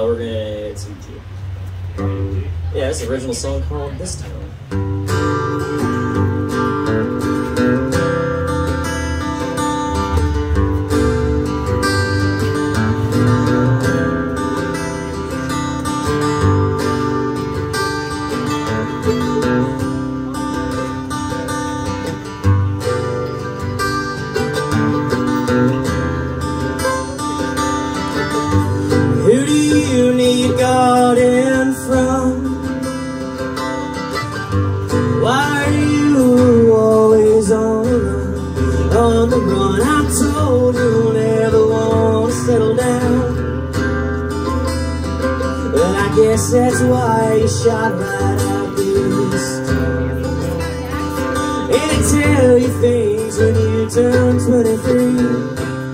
we're gonna, it's G. Yeah, it's an original song called This Town. Who do you need guarding from? Why are you always on the run? I told you you'll never want to settle down, but I guess that's why you shot right out this town. And they tell you things when you turn 23.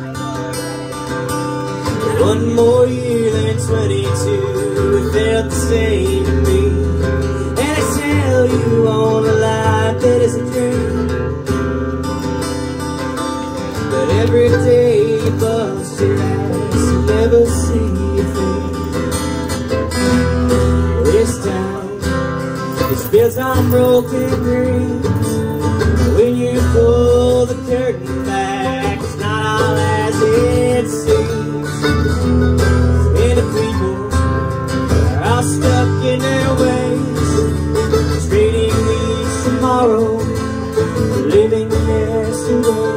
One more year than 22, it felt the same to me. And I tell you all the life that is a dream, but every day you bust your ass, you never see a thing. This town is built on broken dreams. When you pull the curtain back, it's not all as it seems. And the people are all stuck in their ways, trading each tomorrow, living yesterday.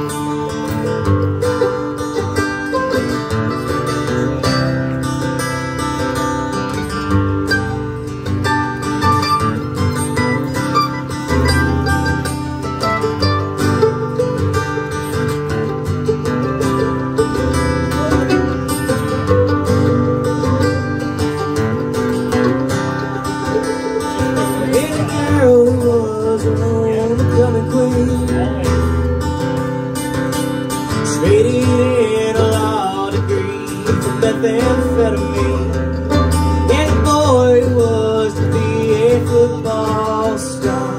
Traded in a law degree for methamphetamine, and the boy was to be a football star.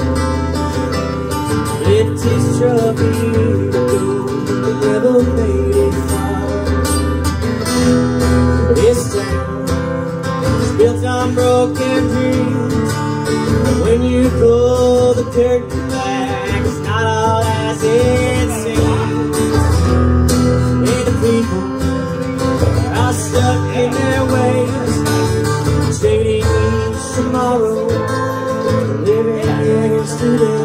Flipped his truck years ago, but never made it far. This town is built on broken dreams. When you pull the curtain back, it's not all as it seems. And the people are stuck in their ways, trading each tomorrow, living yesterday.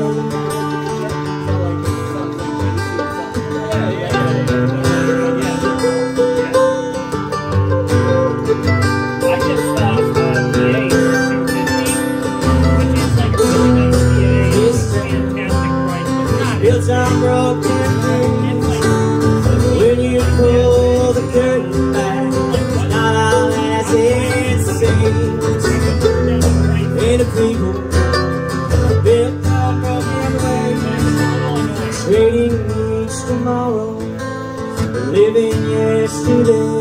Built on broken dreams. When you pull the curtain back, it's not all as it seems. And the people built on broken ways, trading each tomorrow, living yesterday.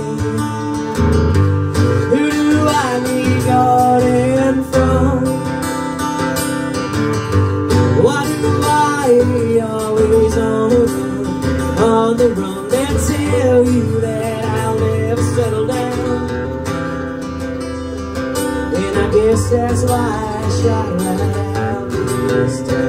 Who do I need guarding from? Why do I always on the run? They tell you that I'll never settle down, and I guess that's why I shot right out this time.